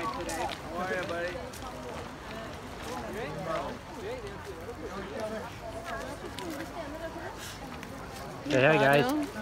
night today. How are you, buddy? Say hi, guys.